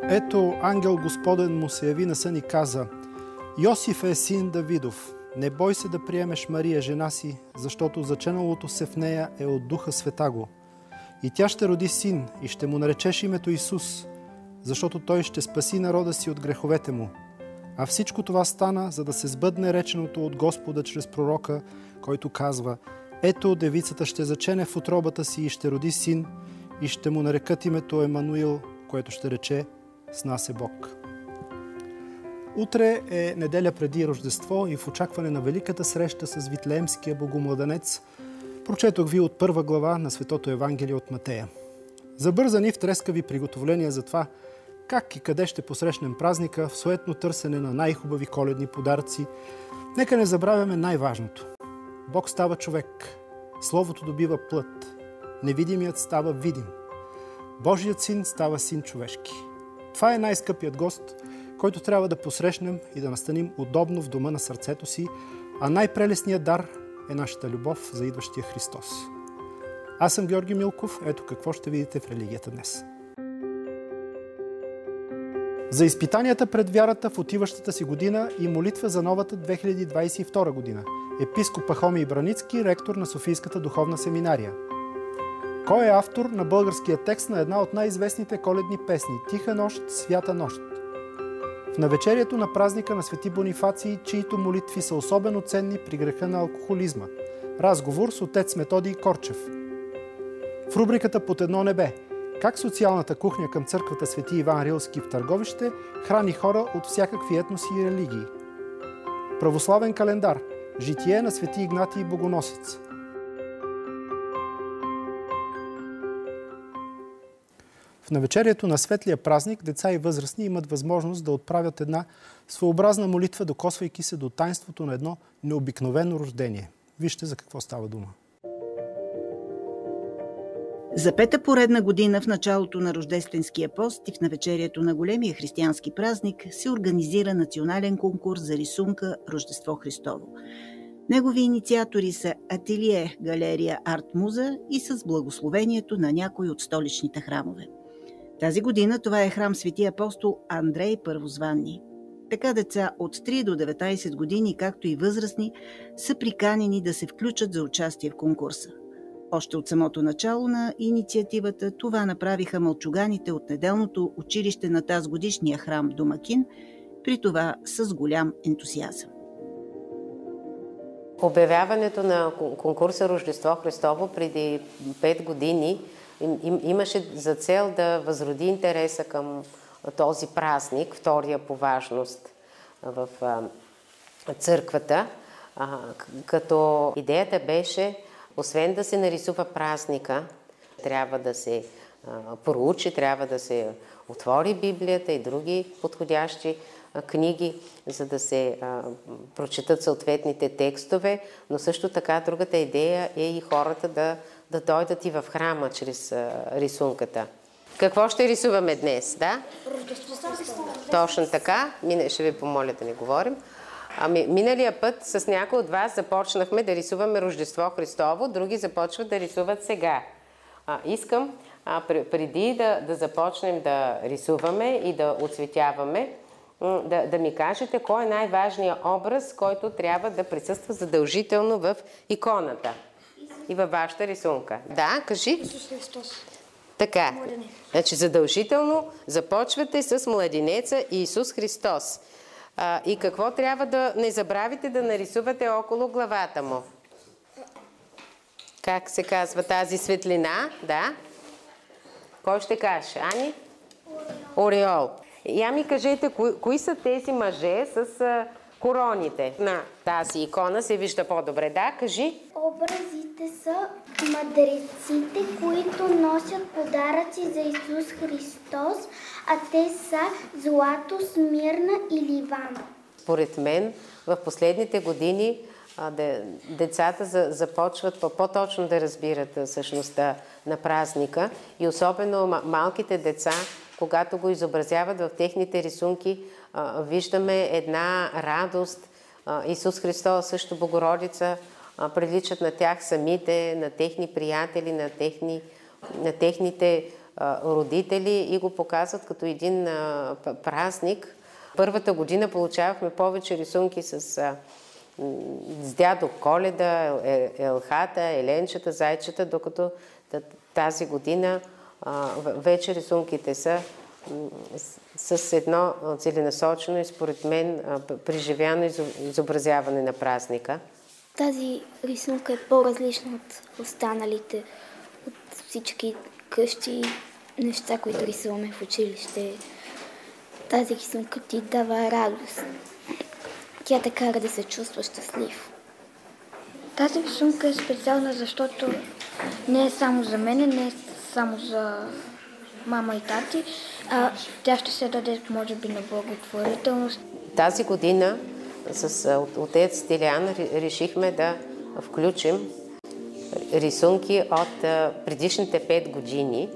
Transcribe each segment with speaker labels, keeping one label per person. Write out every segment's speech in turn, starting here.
Speaker 1: Ето, ангел Господен му се яви на сън и каза: Йосиф е син Давидов, не бой се да приемеш Мария, жена си, защото заченалото се в нея е от Духа Светаго. И тя ще роди син и ще му наречеш името Исус, защото той ще спаси народа си от греховете му. А всичко това стана, за да се сбъдне реченото от Господа чрез пророка, който казва: Ето, девицата ще зачене в утробата си и ще роди син, и ще му нарекат името Емануил, което ще рече: С нас е Бог. Утре е неделя преди Рождество и в очакване на великата среща с Витлеемския богомладенец прочетох ви от първа глава на Светото Евангелие от Матея. Забързани в трескави приготовления за това как и къде ще посрещнем празника, в суетно търсене на най-хубави коледни подаръци, нека не забравяме най-важното. Бог става човек, Словото добива плът, невидимият става видим, Божият син става син човешки. Това е най-скъпият гост, който трябва да посрещнем и да настаним удобно в дома на сърцето си, а най-прелесният дар е нашата любов за идващия Христос. Аз съм Георги Милков, ето какво ще видите в религията днес. За изпитанията пред вярата в отиващата си година и молитва за новата 2022 година. Епископ Пахомий Браницки, ректор на Софийската духовна семинария. Кой е автор на българския текст на една от най-известните коледни песни «Тиха нощ, свята нощ»? В навечерието на празника на Свети Бонифаций, чието молитви са особено ценни при греха на алкохолизма. Разговор с отец Методий Корчев. В рубриката «Под едно небе» как социалната кухня към църквата Свети Иван Рилски в Търговище храни хора от всякакви етноси и религии. Православен календар. Житие на Свети Игнатий Богоносец. В навечерието на светлия празник деца и възрастни имат възможност да отправят една своеобразна молитва, докосвайки се до таинството на едно необикновено рождение. Вижте за какво става дума.
Speaker 2: За пета поредна година в началото на Рождественския пост и в навечерието на големия християнски празник се организира национален конкурс за рисунка Рождество Христово. Негови инициатори са Ателие галерия Арт Муза и с благословението на някои от столичните храмове. Тази година това е храм Свети апостол Андрей Първозванни. Така деца от 3 до 19 години, както и възрастни, са приканени да се включат за участие в конкурса. Още от самото начало на инициативата това направиха мълчуганите от неделното училище на тазгодишния храм Домакин, при това с голям ентусиазъм.
Speaker 3: Обявяването на конкурса Рождество Христово преди 5 години имаше за цел да възроди интереса към този празник, втория по важност в църквата, като идеята беше, освен да се нарисува празника, трябва да се проучи, трябва да се отвори Библията и други подходящи книги, за да се прочитат съответните текстове, но също така другата идея е и хората да дойдат и в храма чрез рисунката. Какво ще рисуваме днес, да? Точно така. Ще ви помоля да не говорим. Миналия път с някой от вас започнахме да рисуваме Рождество Христово, други започват да рисуват сега. Искам преди да започнем да рисуваме и да оцветяваме, да ми кажете кой е най-важният образ, който трябва да присъства задължително в иконата и във вашата рисунка. Да, кажи.
Speaker 4: Исус Христос.
Speaker 3: Така. Значи задължително започвате с младенеца Исус Христос. И какво трябва да не забравите да нарисувате около главата му? Как се казва тази светлина? Да. Кой ще каже? Ани? Ореол. Я ми кажете, кои са тези мъже с короните? На тази икона се вижда по-добре. Да, кажи.
Speaker 4: Образите са мъдреците, които носят подаръци за Исус Христос, а те са Злато, Смирна и Ливан.
Speaker 3: Според мен, в последните години децата започват по-точно да разбират същността на празника и особено малките деца, когато го изобразяват в техните рисунки, виждаме една радост. Исус Христос, също Богородица, приличат на тях самите, на техни приятели, на техните родители и го показват като един празник. Първата година получавахме повече рисунки с дядо Коледа, Елхата, Еленчета, Зайчета, докато тази година вече рисунките са с едно целенасочено и според мен преживяно изобразяване на празника.
Speaker 4: Тази рисунка е по-различна от останалите, от всички къщи неща, които рисуваме в училище. Тази рисунка ти дава радост. Тя те кара да се чувства щастлив.
Speaker 5: Тази рисунка е специална, защото не е само за мен, не е само за мама и тати, а тя ще се даде, може би, на благотворителност.
Speaker 3: Тази година с отец Стилян решихме да включим рисунки от предишните 5 години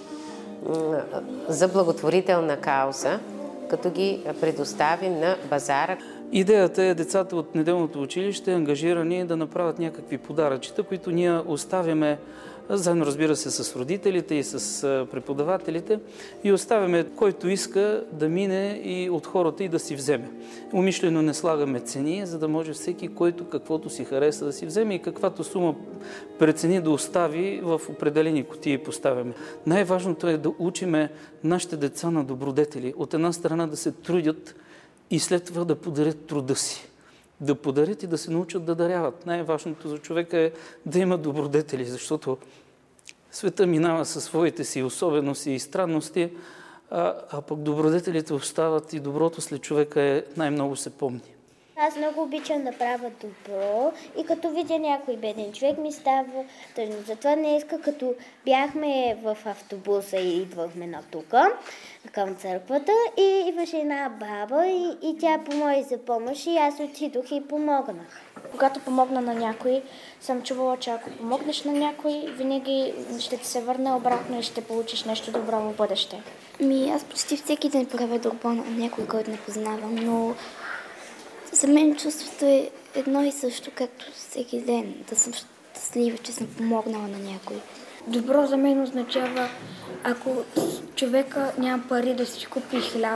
Speaker 3: за благотворителна кауза, като ги предоставим на базара.
Speaker 6: Идеята е децата от неделното училище, ангажирани да направят някакви подаръчета, които ние оставяме заедно, разбира се, с родителите и с преподавателите и оставяме който иска да мине и от хората и да си вземе. Умишлено не слагаме цени, за да може всеки, който каквото си хареса да си вземе и каквато сума прецени да остави в определени кутии поставяме. Най-важното е да учиме нашите деца на добродетели. От една страна да се трудят и след това да подарят труда си. Да подарят и да се научат да даряват. Най-важното за човека е да има добродетели, защото света минава със своите си особености и странности, а пък добродетелите остават и доброто след човека най-много се помни.
Speaker 4: Аз много обичам да правя добро и като видя някой беден човек ми става тъжно. Затова днеска, като бяхме в автобуса и идвахме на тука, към църквата, и имаше една баба и тя помоли за помощ и аз отидох и помогнах.
Speaker 5: Когато помогна на някой, съм чувала, че ако помогнеш на някой, винаги ще ти се върне обратно и ще получиш нещо добро в бъдеще.
Speaker 4: Аз почти всеки ден правя добро на някой, който не познавам, но за мен чувството е едно и също, както всеки ден, да съм щастлива, че съм помогнала на някой.
Speaker 5: Добро за мен означава, ако човека няма пари да си купи хляб,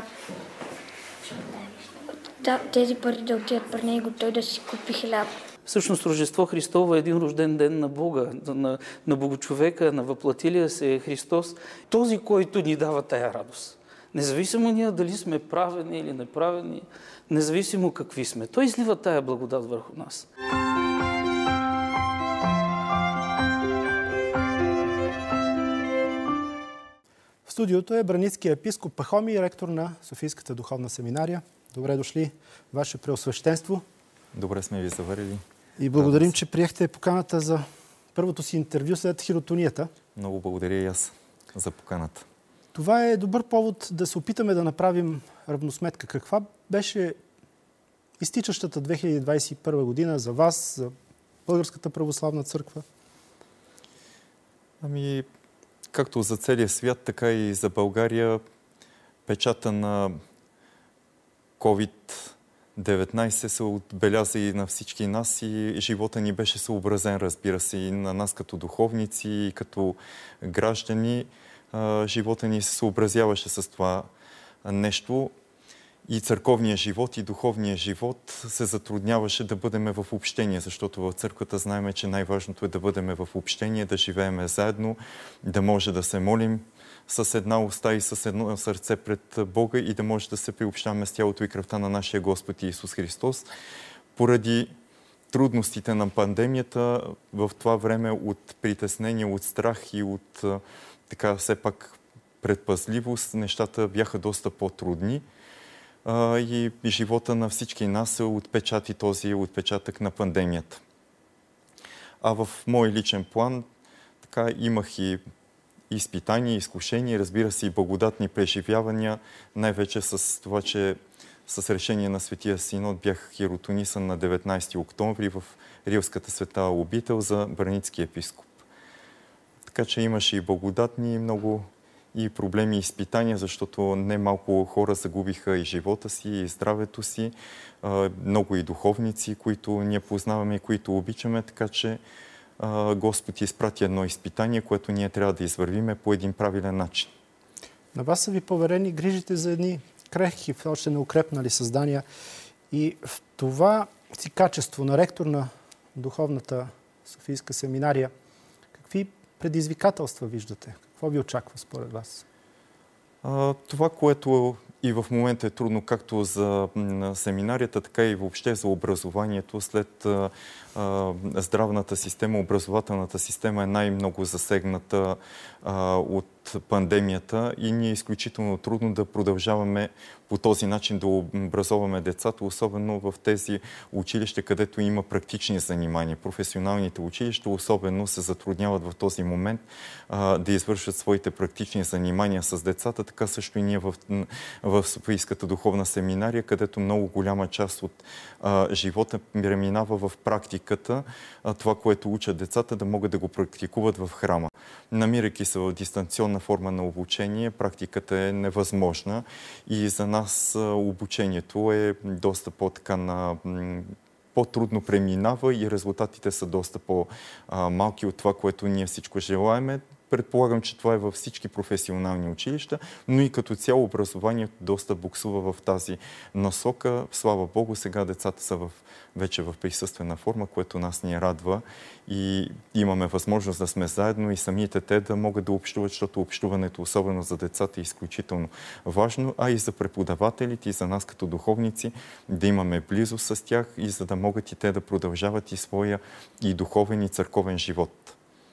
Speaker 5: тези пари да отидат при него, той да си купи хляб.
Speaker 6: Всъщност Рождество Христово е един рожден ден на Бога, на Богочовека, на въплатилия се Христос, този, който ни дава тая радост. Независимо ние дали сме правени или неправени, независимо какви сме. Той излива тая благодат върху нас.
Speaker 1: В студиото е браницкия епископ Пахомий, ректор на Софийската духовна семинария. Добре дошли, Ваше Преосвещенство.
Speaker 7: Добре сме ви заварили.
Speaker 1: И благодарим, че приехте поканата за първото си интервю след хиротонията.
Speaker 7: Много благодаря и аз за поканата.
Speaker 1: Това е добър повод да се опитаме да направим равносметка. Каква беше изтичащата 2021 година за вас, за Българската православна църква?
Speaker 7: Както за целия свят, така и за България, печата на COVID-19 се отбеляза и на всички нас и живота ни беше съобразен, разбира се, и на нас като духовници, и като граждани. Живота ни се съобразяваше с това нещо. И църковния живот, и духовния живот се затрудняваше да бъдем в общение, защото в църквата знаем, че най-важното е да бъдем в общение, да живеем заедно, да може да се молим с една уста и с едно сърце пред Бога и да може да се приобщаваме с тялото и кръвта на нашия Господ Исус Христос. Поради трудностите на пандемията, в това време от притеснение, от страх и от така все пак предпазливост, нещата бяха доста по-трудни. И живота на всички нас се отпечати този отпечатък на пандемията. А в мой личен план така имах и изпитания, изкушения, разбира се и благодатни преживявания, най-вече с това, че с решение на Светия Синод бях хиротонисан на 19 октомври в Рилската света обител за браницки епископ. Така че имаше и благодатни, много и проблеми и изпитания, защото не малко хора загубиха и живота си, и здравето си, много и духовници, които ние познаваме и които обичаме, така че Господ изпрати едно изпитание, което ние трябва да извървиме по един правилен начин.
Speaker 1: На вас са ви поверени грижите за едни крехки, още неукрепнали създания. И в това си качество на ректор на Духовната Софийска семинария, какви предизвикателства виждате? Какво ви очаква според вас?
Speaker 7: Това, което и в момента е трудно както за семинарията, така и въобще за образованието, след здравната система, образователната система е най-много засегната от пандемията и ни е изключително трудно да продължаваме по този начин да образоваме децата, особено в тези училища, където има практични занимания. Професионалните училища особено се затрудняват в този момент да извършат своите практични занимания с децата. Така също и ние в Софийската духовна семинария, където много голяма част от живота преминава в практиката, това, което учат децата, да могат да го практикуват в храма. Намирайки се в дистанционна форма на обучение, практиката е невъзможна и за нас обучението е доста по-трудно преминава и резултатите са доста по-малки от това, което ние всичко желаеме. Предполагам, че това е във всички професионални училища, но и като цяло образованието доста буксува в тази насока. Слава Богу, сега децата са вече в присъствена форма, което нас ни радва и имаме възможност да сме заедно и самите те да могат да общуват, защото общуването, особено за децата, е изключително важно, а и за преподавателите, и за нас като духовници, да имаме близост с тях и за да могат и те да продължават и своя и духовен и църковен живот.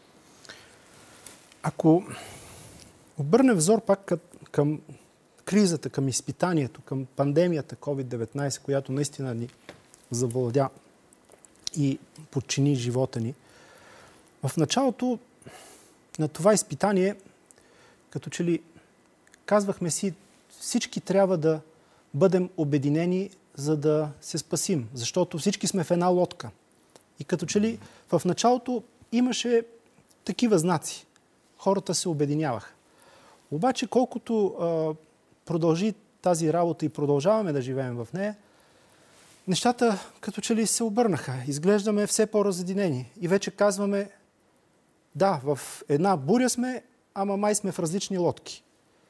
Speaker 1: Ако обърнем взор пак към кризата, към изпитанието, към пандемията COVID-19, която наистина ни завладя и подчини живота ни, в началото на това изпитание, като че ли казвахме си, всички трябва да бъдем обединени, за да се спасим, защото всички сме в една лодка. И като че ли в началото имаше такива знаци. Хората се обединяваха. Обаче, колкото продължи тази работа и продължаваме да живеем в нея, нещата като че ли се обърнаха. Изглеждаме все по-разединени. И вече казваме, да, в една буря сме, ама май сме в различни лодки.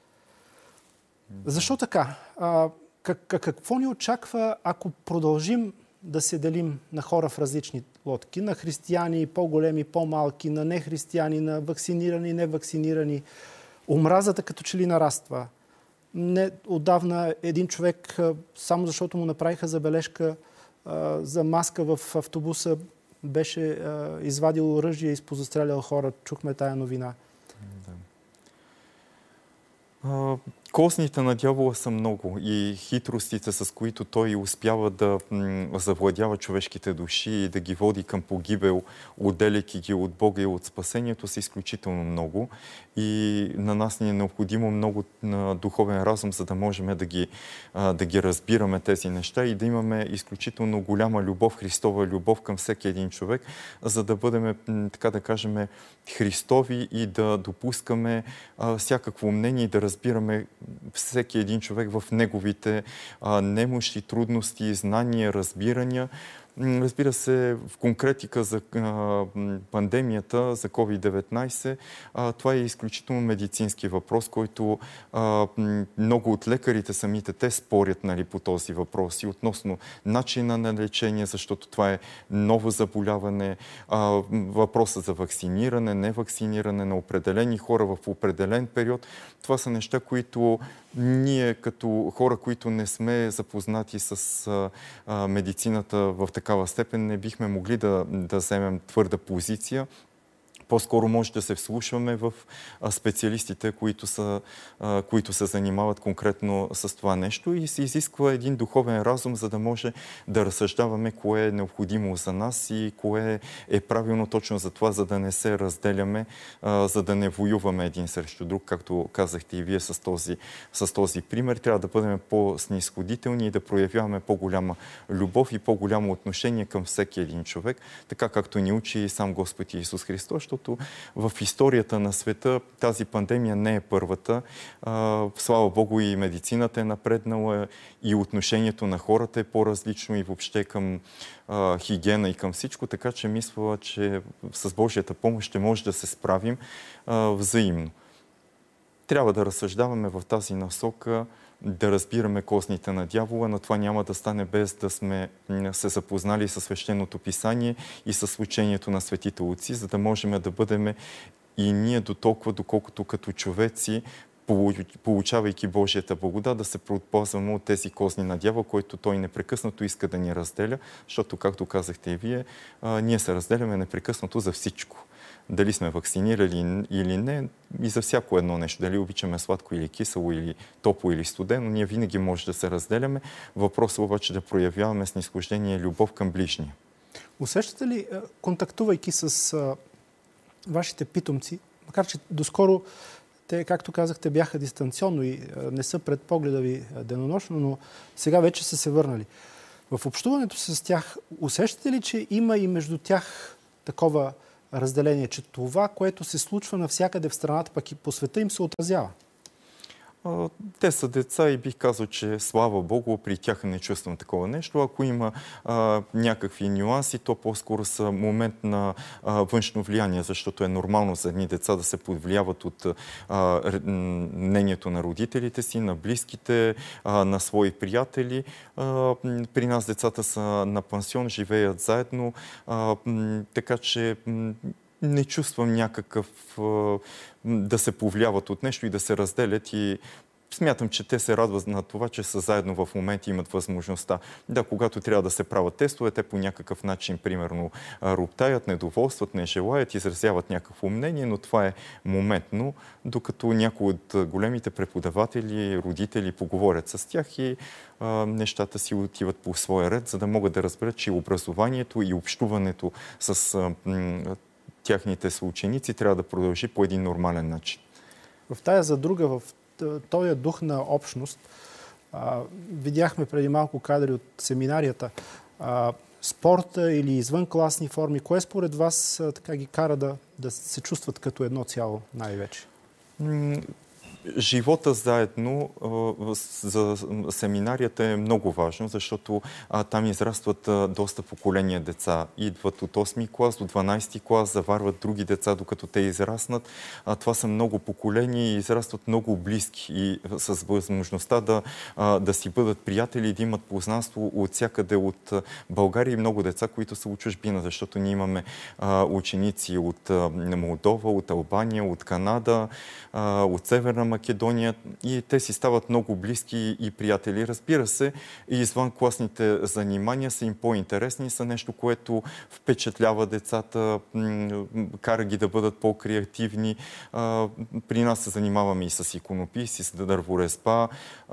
Speaker 1: Защо така? Какво ни очаква, ако продължим да се делим на хора в различни лодки? На християни, по-големи, по-малки, на нехристияни, на вакцинирани, невакцинирани. Омразата като че ли нараства. Отдавна един човек, само защото му направиха забележка за маска в автобуса, беше извадил оръжие и изпозастрелял хора. Чухме тая новина.
Speaker 7: Козните на дявола са много и хитростите, с които той успява да завладява човешките души и да ги води към погибел, отделяйки ги от Бога и от спасението, са изключително много. И на нас ни е необходимо много духовен разум, за да можем да ги разбираме тези неща и да имаме изключително голяма любов, Христова любов към всеки един човек, за да бъдем, така да кажем, Христови и да допускаме всякакво мнение и да разбираме всеки един човек в неговите немощи, трудности, знания, разбирания. Разбира се, в конкретика за пандемията, за COVID-19, това е изключително медицински въпрос, който много от лекарите самите те спорят по този въпрос и относно начина на лечение, защото това е ново заболяване, въпроса за вакциниране, невакциниране на определени хора в определен период. Това са неща, които ние като хора, които не сме запознати с медицината в такава степен, не бихме могли да вземем твърда позиция. По-скоро може да се вслушваме в специалистите, които се занимават конкретно с това нещо и се изисква един духовен разум, за да може да разсъждаваме кое е необходимо за нас и кое е правилно точно за това, за да не се разделяме, за да не воюваме един срещу друг, както казахте и вие с този пример. Трябва да бъдем по-снисходителни и да проявяваме по-голяма любов и по-голямо отношение към всеки един човек, така както ни учи и сам Господ Исус Христос, защото в историята на света тази пандемия не е първата. Слава Богу, и медицината е напреднала, и отношението на хората е по-различно, и въобще към хигиена и към всичко, така че мисля, че с Божията помощ ще може да се справим взаимно. Трябва да разсъждаваме в тази насока, да разбираме козните на дявола, но това няма да стане без да сме се запознали с свещеното писание и с учението на светите отци, за да можем да бъдем и ние до толкова, доколкото като човеци, получавайки Божията благодат, да се предпазваме от тези козни на дявола, който той непрекъснато иска да ни разделя, защото, както казахте и вие, ние се разделяме непрекъснато за всичко. Дали сме вакцинирали или не, и за всяко едно нещо. Дали обичаме сладко или кисело, или топло или студено, ние винаги може да се разделяме. Въпросът обаче да проявяваме снизхождение и любов към ближния.
Speaker 1: Усещате ли, контактувайки с вашите питомци, макар че доскоро те, както казахте, бяха дистанционно и не са пред погледа ви денонощно, но сега вече са се върнали. В общуването с тях, усещате ли, че има и между тях такова разделение, че това, което се случва навсякъде в страната, пък и по света, им се отразява?
Speaker 7: Те са деца и бих казал, че слава Богу, при тях не чувствам такова нещо. Ако има някакви нюанси, то по-скоро са момент на външно влияние, защото е нормално за едни деца да се подвлияват от мнението на родителите си, на близките, на свои приятели. При нас децата са на пансион, живеят заедно, така че не чувствам някакъв да се повлияват от нещо и да се разделят, и смятам, че те се радват на това, че са заедно в момента и имат възможността. Да, когато трябва да се правят тестове, те по някакъв начин, примерно, роптаят, недоволстват, не желаят, изразяват някакво мнение, но това е моментно, докато някои от големите преподаватели, родители поговорят с тях и нещата си отиват по своя ред, за да могат да разберат, че образованието и общуването с тяхните съученици трябва да продължи по един нормален начин.
Speaker 1: В тая задруга, в този дух на общност, видяхме преди малко кадри от семинарията. Спорта или извънкласни форми, кое според вас така ги кара да се чувстват като едно цяло най-вече?
Speaker 7: Живота заедно за семинарията е много важно, защото там израстват доста поколения деца. Идват от 8-ми клас до 12-ти клас, заварват други деца, докато те израснат. Това са много поколения и израстват много близки и с възможността да си бъдат приятели и да имат познанство от всякъде от България и много деца, които са от чужбина, защото ние имаме ученици от Молдова, от Албания, от Канада, от Северна Македония, и те си стават много близки и приятели. Разбира се, и извънкласните занимания са им по-интересни, са нещо, което впечатлява децата, кара ги да бъдат по-креативни. При нас се занимаваме и с иконопис, и с дърворезба,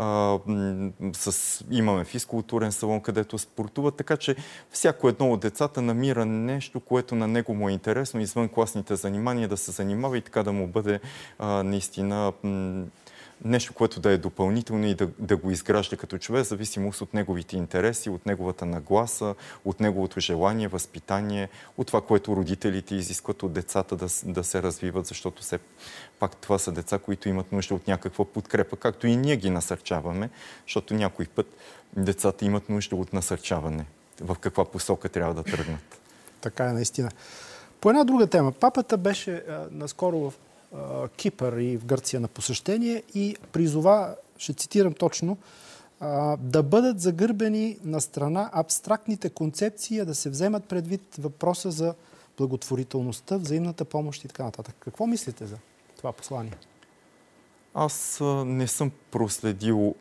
Speaker 7: имаме физкултурен салон, където спортуват, така че всяко едно от децата намира нещо, което на него му е интересно, извънкласните занимания, да се занимава и така да му бъде наистина нещо, което да е допълнително и да го изгражда като човек, зависимост от неговите интереси, от неговата нагласа, от неговото желание, възпитание, от това, което родителите изискват от децата да се развиват, защото все пак това са деца, които имат нужда от някаква подкрепа, както и ние ги насърчаваме, защото някой път децата имат нужда от насърчаване. В каква посока трябва да тръгнат.
Speaker 1: Така е, наистина. По една друга тема. Папата беше наскоро в Кипър и в Гърция на посещение и призова, ще цитирам точно, да бъдат загърбени на страна абстрактните концепции, да се вземат предвид въпроса за благотворителността, взаимната помощ и така нататък. Какво мислите за това послание?
Speaker 7: Аз не съм проследил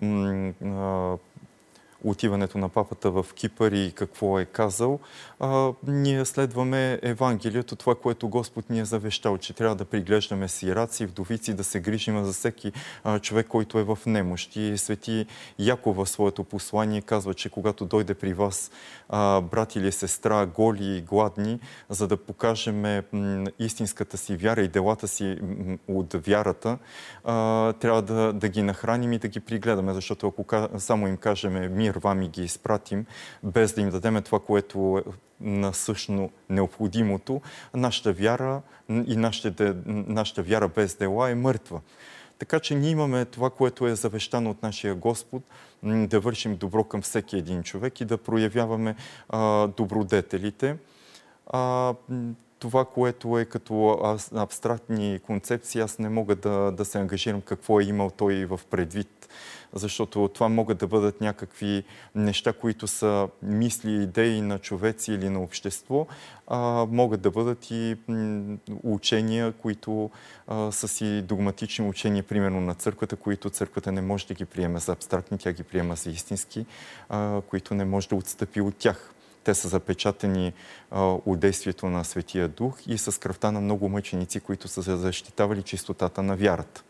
Speaker 7: отиването на папата в Кипър и какво е казал. Ние следваме Евангелието, това, което Господ ни е завещал, че трябва да приглеждаме сираци, вдовици, да се грижим за всеки човек, който е в немощ. И свети Яков в своето послание казва, че когато дойде при вас брат или сестра, голи и гладни, за да покажем истинската си вяра и делата си от вярата, трябва да ги нахраним и да ги пригледаме, защото ако само им кажем мир сами рвам и ги изпратим, без да им дадем това, което е насъщно необходимото, нашата вяра и нашата вяра без дела е мъртва. Така че ние имаме това, което е завещано от нашия Господ, да вършим добро към всеки един човек и да проявяваме добродетелите. Това, което е като абстрактни концепции, аз не мога да се ангажирам какво е имал той в предвид, защото това могат да бъдат някакви неща, които са мисли и идеи на човеци или на общество, могат да бъдат и учения, които са си догматични учения, примерно на църквата, които църквата не може да ги приеме за абстрактни, тя ги приема за истински, които не може да отстъпи от тях. Те са запечатани от действието на Светия Дух и с кръвта на много мъченици, които са защитавали чистотата на вярата.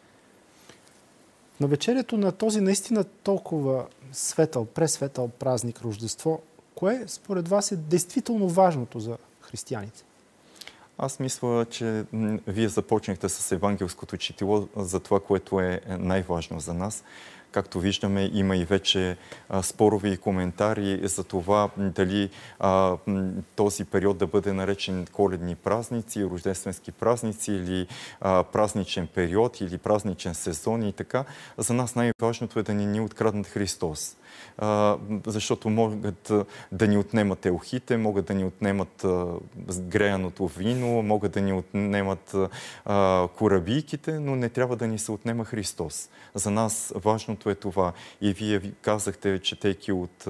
Speaker 1: На вечерието на този наистина толкова светъл, пресветъл празник Рождество, кое според вас е действително важното за християните?
Speaker 7: Аз мисля, че вие започнахте с евангелското четило за това, което е най-важно за нас. Както виждаме, има и вече спорови и коментари за това дали този период да бъде наречен коледни празници, рождественски празници или празничен период или празничен сезон и така. За нас най-важното е да ни откраднат Христос. Защото могат да ни отнемат елхите, могат да ни отнемат греяното вино, могат да ни отнемат корабийките, но не трябва да ни се отнема Христос. За нас важното е това. И вие казахте, четейки от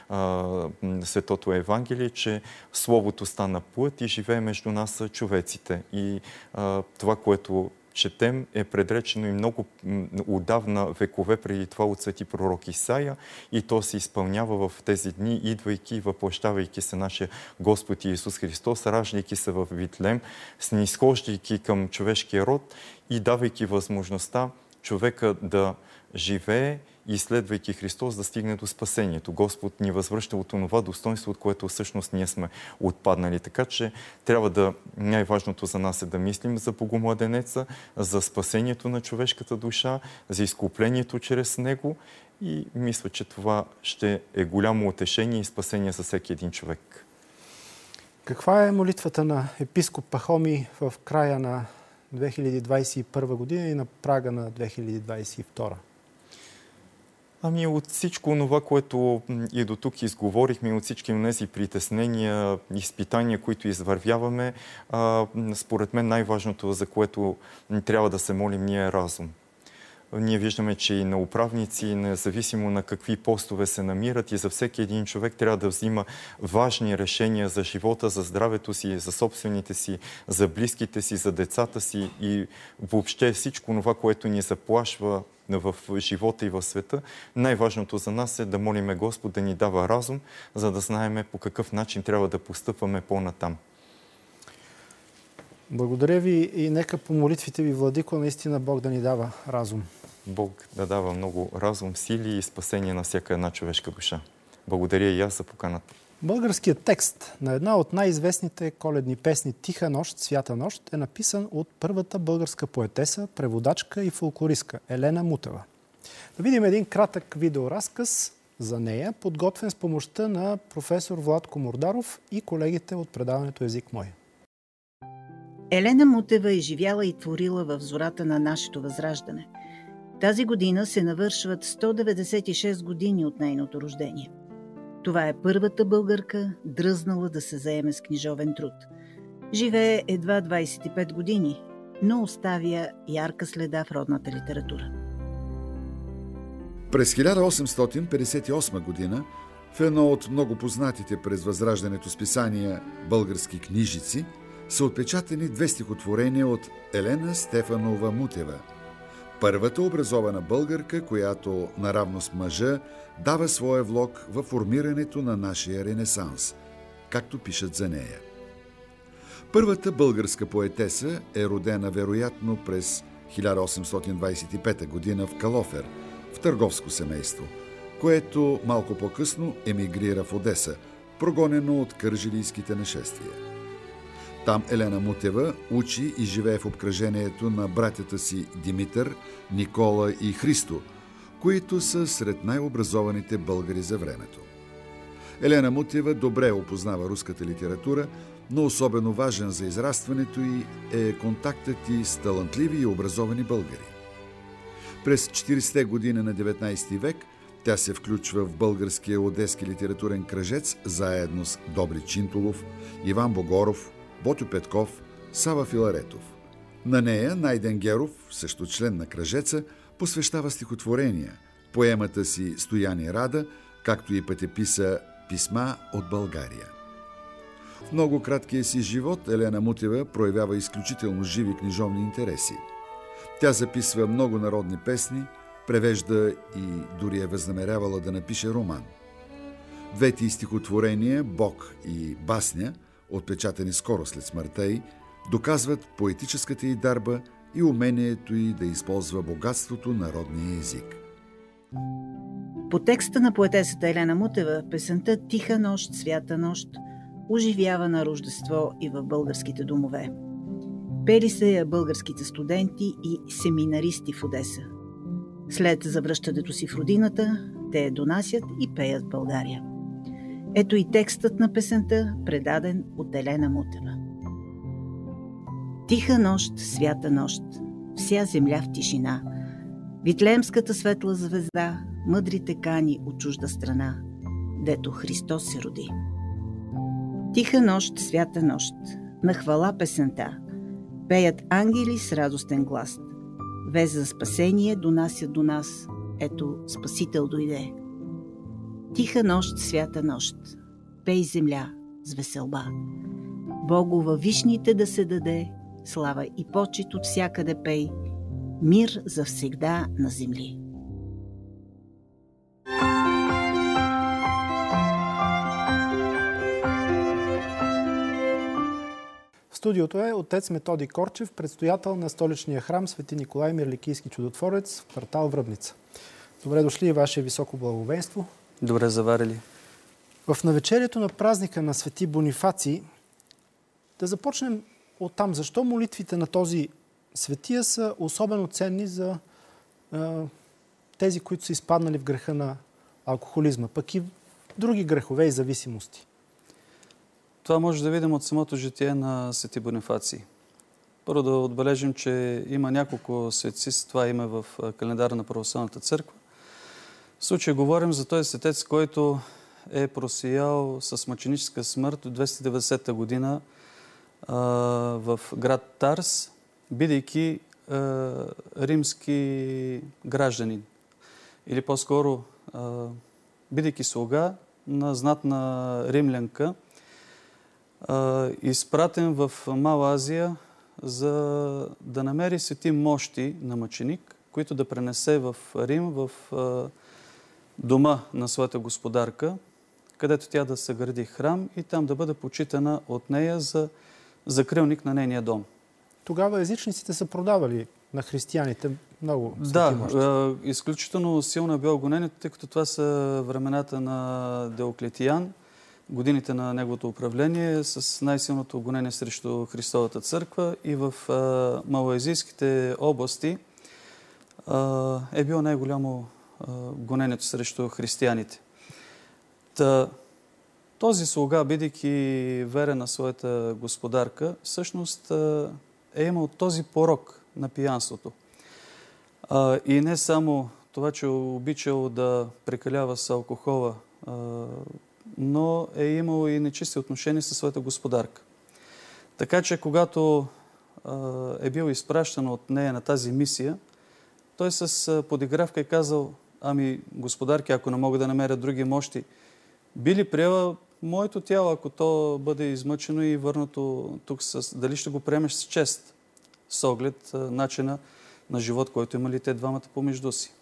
Speaker 7: Светото Евангелие, че Словото стана плът и живее между нас човеците. И това, което четем, е предречено и много отдавна, векове преди това от свети пророк Исаия, и то се изпълнява в тези дни, идвайки и въплъщавайки се нашия Господ Иисус Христос, раждайки се в Витлеем, снизхождайки към човешкия род и давайки възможността човека да живее и следвайки Христос да стигне до спасението. Господ ни възвръща от онова достоинство, от което всъщност ние сме отпаднали. Така че трябва най-важното за нас е да мислим за Богомладенеца, за спасението на човешката душа, за изкуплението чрез него, и мисля, че това ще е голямо утешение и спасение за всеки един човек.
Speaker 1: Каква е молитвата на епископ Пахомий в края на 2021 година и на прага на 2022?
Speaker 7: Ами от всичко това, което и до тук изговорихме, от всички тези притеснения, изпитания, които извървяваме, според мен най-важното, за което трябва да се молим, ние е разум. Ние виждаме, че и на управници, независимо на какви постове се намират, и за всеки един човек трябва да взима важни решения за живота, за здравето си, за собствените си, за близките си, за децата си и въобще всичко това, което ни заплашва в живота и в света. Най-важното за нас е да молиме Господ да ни дава разум, за да знаеме по какъв начин трябва да постъпваме по-натам.
Speaker 1: Благодаря ви и нека по молитвите ви, Владико, наистина Бог да ни дава разум.
Speaker 7: Бог да дава много разум, сили и спасение на всяка една човешка душа. Благодаря и аз за поканата.
Speaker 1: Българският текст на една от най-известните коледни песни «Тиха нощ, свята нощ» е написан от първата българска поетеса, преводачка и фолклористка Елена Мутева. Да видим един кратък видеоразказ за нея, подготвен с помощта на професор Владко Мордаров и колегите от предаването Език мой.
Speaker 2: Елена Мутева е живяла и творила в зората на нашето възраждане. Тази година се навършват 196 години от нейното рождение. Това е първата българка, дръзнала да се заеме с книжовен труд. Живее едва 25 години, но оставя ярка следа в родната литература.
Speaker 8: През 1858 година в едно от много познатите през Възраждането списания български книжици са отпечатани 2 стихотворения от Елена Стефанова Мутева. Първата образована българка, която наравно с мъжа дава своя влог във формирането на нашия ренесанс, както пишат за нея. Първата българска поетеса е родена вероятно през 1825 година в Калофер, в търговско семейство, което малко по-късно емигрира в Одеса, прогонено от кържилийските нашествия. Там Елена Мутева учи и живее в обкръжението на братята си Димитър, Никола и Христо, които са сред най-образованите българи за времето. Елена Мутева добре опознава руската литература, но особено важен за израстването й е контактът й с талантливи и образовани българи. През 40-те години на 19 век тя се включва в българския одески литературен кръжец заедно с Добри Чинтулов, Иван Богоров, Ботьо Петков, Сава Филаретов. На нея Найден Геров, също член на кръжеца, посвещава стихотворения, поемата си Стояни Рада, както и пътеписа Писма от България. В много краткия си живот Елена Мутева проявява изключително живи книжовни интереси. Тя записва много народни песни, превежда и дори е възнамерявала да напише роман. Двете стихотворения «Бог» и «Басня», отпечатани скоро след смъртта й, доказват поетическата й дарба и умението й да използва богатството на родния език.
Speaker 2: По текста на поетесата Елена Мутева, песента «Тиха нощ, свята нощ» оживява на Рождество и в българските домове. Пели се я българските студенти и семинаристи в Одеса. След завръщането си в родината, те я донасят и пеят в България. Ето и текстът на песента, предаден от Елена Мутева. Тиха нощ, свята нощ, вся земя в тишина, Витлеемската светла звезда мъдрите кани от чужда страна, дето Христос се роди. Тиха нощ, свята нощ, на хвала песента, пеят ангели с радостен глас. Вест за спасение донасят до нас, ето Спасител дойде. Тиха нощ, свята нощ, пей земля с веселба. Богу във вишните да се даде, слава и почит от всякъде пей, мир завсегда на земли.
Speaker 1: В студиото е отец Методий Корчев, предстоятел на столичния храм Свети Николай Мирликийски чудотворец в квартал Връбница. Добре дошли, Ваше високо благовенство.
Speaker 6: Добре заварили.
Speaker 1: В навечерието на празника на Свети Бонифаций да започнем оттам. Защо молитвите на този светия са особено ценни за тези, които са изпаднали в греха на алкохолизма, пък и в други грехове и зависимости?
Speaker 6: Това може да видим от самото житие на Свети Бонифаций. Първо да отбележим, че има няколко светци с това име в календара на Православната църква. В случай говорим за този светец, който е просиял с мъченическа смърт от 290 година в град Тарс, бидейки римски гражданин. Или по-скоро бидейки слуга на знатна римлянка, изпратен в Мала Азия, за да намери свети мощи на мъченик, които да пренесе в Рим, в дома на своята господарка, където тя да съгради храм и там да бъде почитана от нея за закрилник на нейния дом.
Speaker 1: Тогава езичниците са продавали на християните много свети мощи.
Speaker 6: Да, изключително силно е било гонението, тъй като това са времената на Диоклетиян, годините на неговото управление, с най-силното гонение срещу Христовата църква, и в малоазийските области е било най-голямо гонението срещу християните. Този слуга, бидейки верен на своята господарка, всъщност е имал този порок на пиянството. И не само това, че е обичал да прекалява с алкохола, но е имал и нечисти отношения със своята господарка. Така че, когато е бил изпращан от нея на тази мисия, той с подигравка е казал: ами, господарки, ако не мога да намеря други мощи, би ли приела моето тяло, ако то бъде измъчено и върнато тук, дали ще го приемеш с чест, с оглед начина на живот, който имали те двамата помежду си.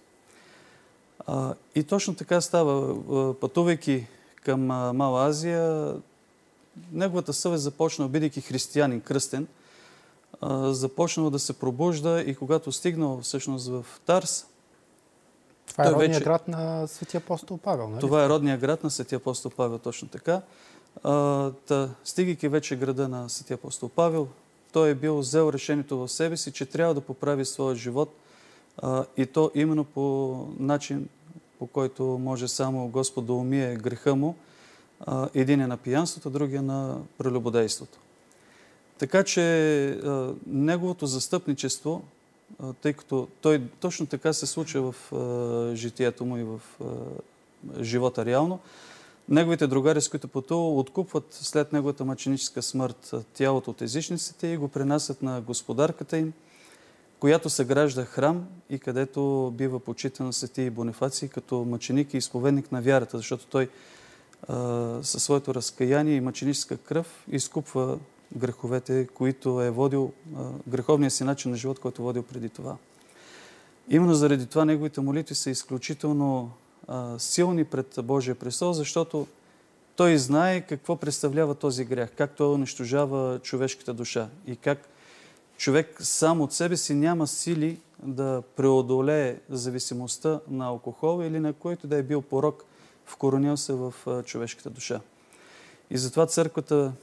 Speaker 6: И точно така става. Пътувайки към Мала Азия, неговата съвест започна, бидейки християнин, кръстен, започнал да се пробужда, и когато стигнал всъщност в Тарс,
Speaker 1: това е родния град на Светия апостол Павел, нали?
Speaker 6: Това е родния град на Светия апостол Павел, точно така. Стигайки вече града на Светия апостол Павел, той е бил взел решението в себе си, че трябва да поправи своя живот
Speaker 9: И то именно по начин, по който може само Господ да умие греха му. Един е на пиянството, другия на прелюбодейството. Така че неговото застъпничество, тъй като той точно така се случва в житието му и в живота реално, неговите другари, с които пътува, откупват след неговата мъченическа смърт тялото от езичниците и го пренасят на господарката им, която съгражда храм и където бива почитан свети Бонифаций като мъченик и изповедник на вярата, защото той със своето разкаяние и мъченическа кръв изкупва греховете, които е водил, греховния си начин на живот, който е водил преди това. Именно заради това неговите молитви са изключително силни пред Божия престол, защото той знае какво представлява този грях, как той унищожава човешката душа и как човек сам от себе си няма сили да преодолее зависимостта на алкохол или на който да е бил порок, вкоронил се в човешката душа. И затова църквата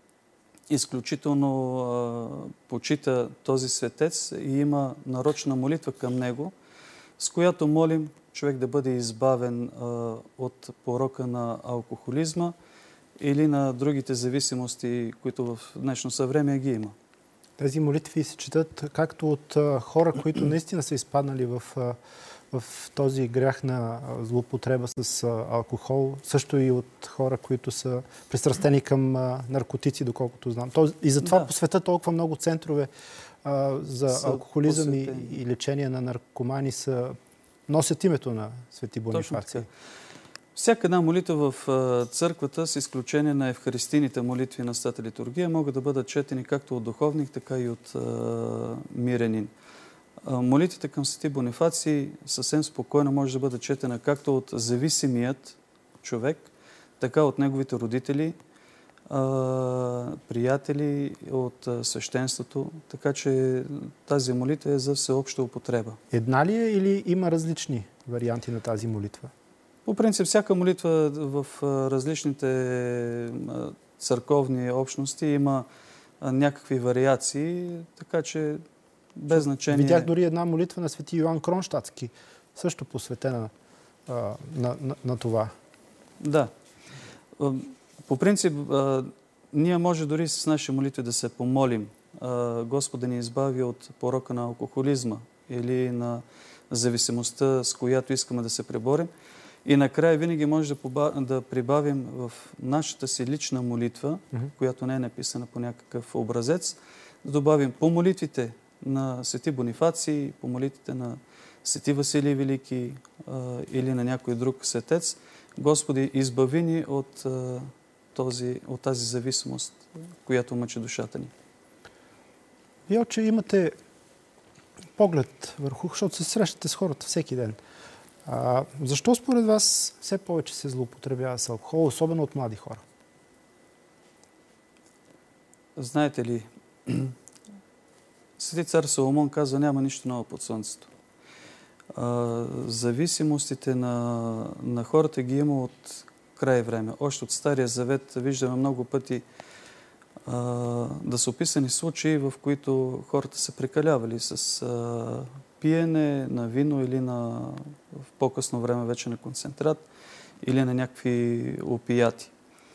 Speaker 9: изключително почита този светец и има нарочна молитва към него, с която молим човек да бъде избавен от порока на алкохолизма или на другите зависимости, които в днешно съвремие ги има.
Speaker 1: Тези молитви се четат както от хора, които наистина са изпаднали в този грях на злоупотреба с алкохол, също и от хора, които са пристрастени към наркотици, доколкото знам. И затова по света толкова много центрове за алкохолизъм и лечение на наркомани носят името на свети Бонифаций.
Speaker 9: Всяка една молитва в църквата, с изключение на евхаристийните молитви на Святата литургия, могат да бъдат четени както от духовник, така и от мирянин. Молитвите към свети Бонифаций съвсем спокойно може да бъде четена както от зависимият човек, така от неговите родители, приятели, от свещенството. Така че тази молитва е за всеобща употреба.
Speaker 1: Една ли е или има различни варианти на тази молитва?
Speaker 9: По принцип, всяка молитва в различните църковни общности има някакви вариации, така че без значение.
Speaker 1: Видях дори една молитва на свети Йоан Кронщадтски, също посветена на това.
Speaker 9: Да. По принцип, ние може дори с наши молитви да се помолим Господ да ни избави от порока на алкохолизма или на зависимостта, с която искаме да се преборим. И накрая винаги може да прибавим в нашата си лична молитва, която не е написана по някакъв образец, да добавим по молитвите на свети Бонифаций, по молитвите на свети Василий Велики или на някой друг светец, Господи, избави ни от тази зависимост, която мъчи душата ни.
Speaker 1: Вие, отче, имате поглед върху, защото се срещате с хората всеки ден. Защо според вас все повече се злоупотребява с алкохол, особено от млади хора?
Speaker 9: Знаете ли, Свети цар Соломон казва, няма нищо ново под слънцето. Зависимостите на хората ги има от край време. Още от Стария Завет виждаме много пъти да са описани случаи, в които хората са прекалявали с пиене на вино или в по-късно време вече на концентрат или на някакви опияти.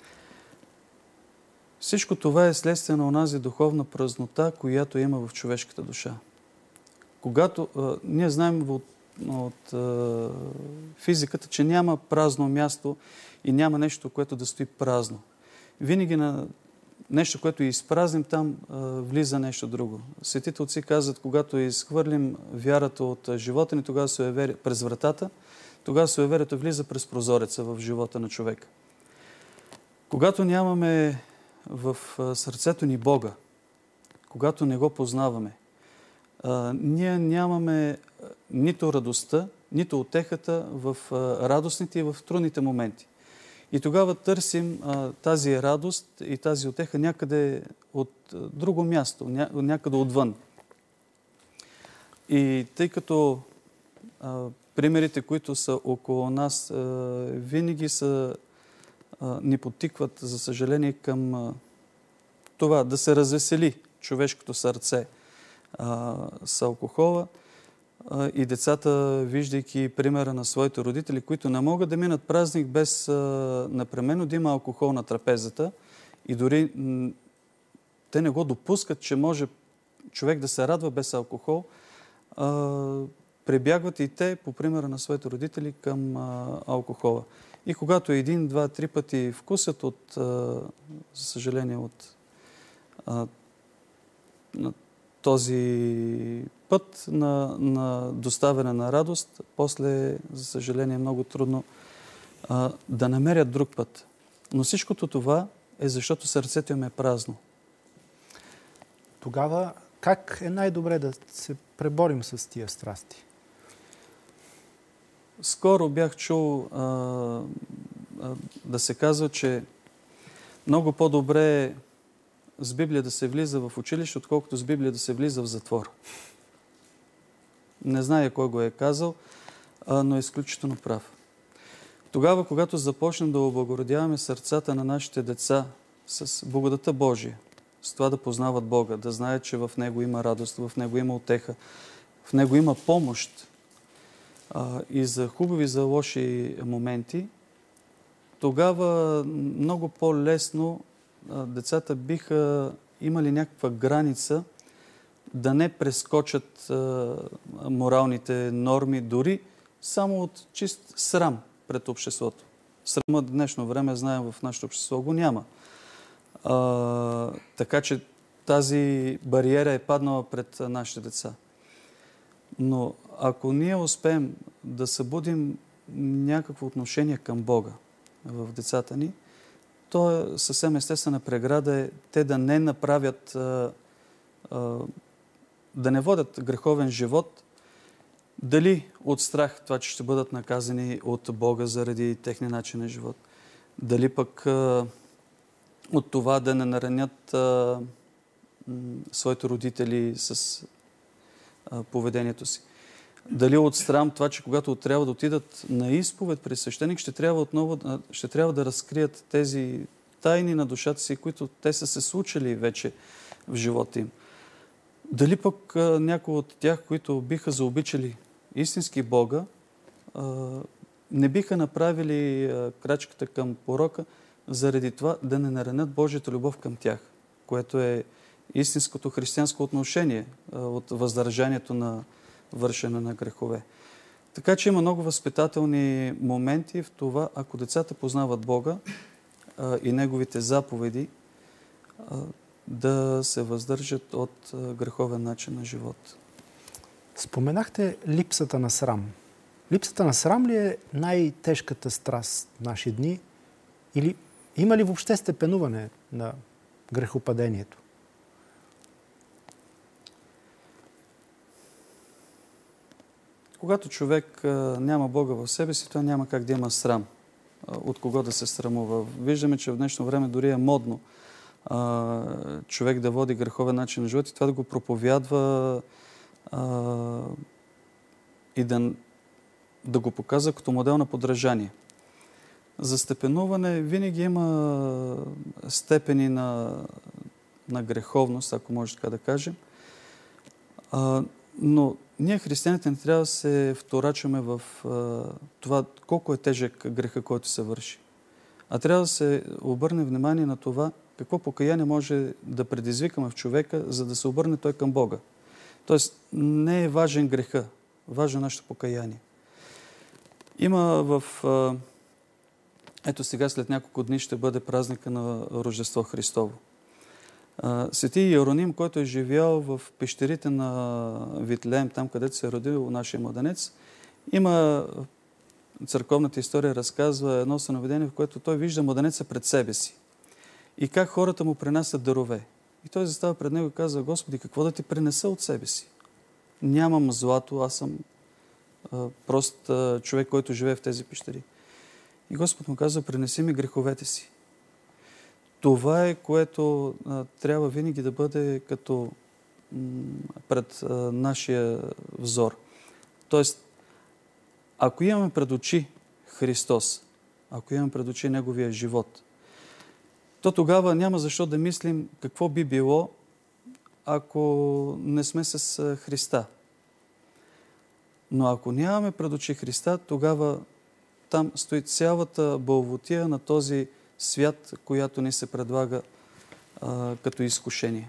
Speaker 9: Всичко това е следствие на онази духовна празнота, която има в човешката душа. Когато ние знаем от физиката, че няма празно място и няма нещо, което да стои празно. Винаги на нещо, което изпразним, там влиза нещо друго. Светите отци казват, когато изхвърлим вярата от живота ни, тогава през вратата, тогава суеверието влиза през прозореца в живота на човека. Когато нямаме в сърцето ни Бога, когато не го познаваме, ние нямаме нито радостта, нито утехата в радостните и в трудните моменти. И тогава търсим тази радост и тази утеха някъде от друго място, някъде отвън. И тъй като примерите, които са около нас, винаги ни подтикват, за съжаление, към това да се развесели човешкото сърце с алкохола, и децата, виждайки примера на своите родители, които не могат да минат празник без непременно да има алкохол на трапезата и дори те не го допускат, че може човек да се радва без алкохол, прибягват и те, по примера на своите родители, към алкохола. И когато един, два, три пъти вкусят за съжаление, от този път на доставяне на радост, после, за съжаление, е много трудно да намерят друг път. Но всичкото това е защото сърцето им е празно.
Speaker 1: Тогава как е най-добре да се преборим с тия страсти?
Speaker 9: Скоро бях чул да се казва, че много по-добре е с Библия да се влиза в училище, отколкото с Библия да се влиза в затвор. Не зная кой го е казал, но е изключително прав. Тогава, когато започнем да облагородяваме сърцата на нашите деца с благодата Божия, с това да познават Бога, да знаят, че в Него има радост, в Него има утеха, в Него има помощ и за хубави, за лоши моменти, тогава много по-лесно децата биха имали някаква граница да не прескочат моралните норми, дори само от чист срам пред обществото. Срама в днешно време, знаем, в нашето общество го няма. Така че тази бариера е паднала пред нашите деца. Но ако ние успеем да събудим някакво отношение към Бога в децата ни, то е съвсем естествена преграда е те да не направят, да не водят греховен живот, дали от страх това, че ще бъдат наказани от Бога заради техния начин на живот, дали пък от това да не наранят своите родители с поведението си. Дали от срам това, че когато трябва да отидат на изповед при свещеник, ще трябва да разкрият тези тайни на душата си, които те са се случили вече в живота им. Дали пък някои от тях, които биха заобичали истински Бога, не биха направили крачката към порока, заради това да не наранят Божията любов към тях, което е истинското християнско отношение от въздържанието на вършене на грехове. Така че има много възпитателни моменти в това, ако децата познават Бога и Неговите заповеди, да се въздържат от греховен начин на живот.
Speaker 1: Споменахте липсата на срам. Липсата на срам ли е най-тежката страст в наши дни? Или има ли въобще степенуване на грехопадението?
Speaker 9: Когато човек няма Бога в себе си, той няма как да има срам. От кого да се срамува. Виждаме, че в днешно време дори е модно човек да води греховен начин на живот и това да го проповядва и да го показва като модел на подражание. За степенуване винаги има степени на греховност, ако може така да кажем. Но ние, християните, не трябва да се вторачваме в това колко е тежък греха, който се върши. А трябва да се обърне внимание на това какво покаяние може да предизвикаме в човека, за да се обърне той към Бога. Тоест, не е важен греха, важно е нашето покаяние. Има ето сега, след няколко дни, ще бъде празника на Рождество Христово. Свети Иероним, който е живял в пещерите на Витлеем, там където се е родил нашия младенец, има църковната история разказва едно съновидение, в което той вижда младенеца пред себе си. И как хората му принасят дарове. И той застава пред него и казва: Господи, какво да ти принеса от себе си? Нямам злато, аз съм прост човек, който живее в тези пещери. И Господ му казва: принеси ми греховете си. Това е, което трябва винаги да бъде като пред нашия взор. Тоест, ако имаме пред очи Христос, ако имаме пред очи Неговия живот, то тогава няма защо да мислим какво би било, ако не сме с Христа. Но ако нямаме пред очи Христа, тогава там стои цялата бълвотия на този свят, която ни се предлага като изкушение.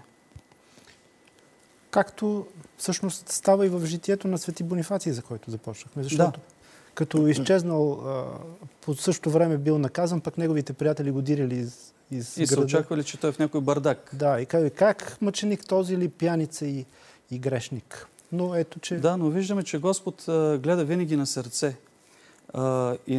Speaker 1: Както всъщност става и в житието на Свети Бонифаций, за който започнахме. Защото като изчезнал, по същото време бил наказан, пък неговите приятели го дирили из
Speaker 9: и
Speaker 1: града.
Speaker 9: се очаквали, че той е в някой бардак.
Speaker 1: Да, и как мъченик този или пияница и грешник. Но ето, че...
Speaker 9: Да, но виждаме, че Господ гледа винаги на сърце. И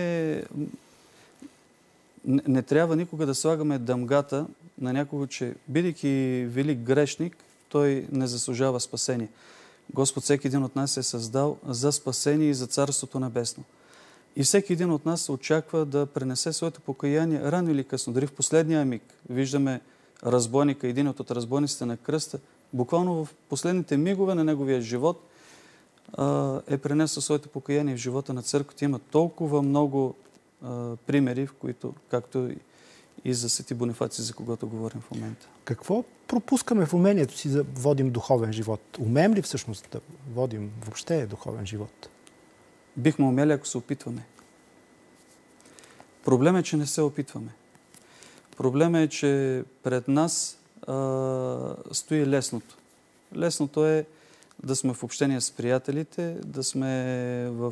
Speaker 9: не трябва никога да слагаме дамгата на някого, че бидейки велик грешник, той не заслужава спасение. Господ всеки един от нас е създал за спасение и за Царството Небесно. И всеки един от нас очаква да пренесе своето покаяние рано или късно. Дори в последния миг виждаме разбойника, един от разбойниците на кръста, буквално в последните мигове на неговия живот е пренесъл своето покаяние в живота на църквата. Има толкова много примери, в които, както и за Свети Бонифаций, за когото говорим в момента.
Speaker 1: Какво пропускаме в умението си да водим духовен живот? Умеем ли всъщност да водим въобще духовен живот?
Speaker 9: Бихме умели, ако се опитваме. Проблем е, че не се опитваме. Проблем е, че пред нас стои лесното. Лесното е да сме в общение с приятелите, да сме в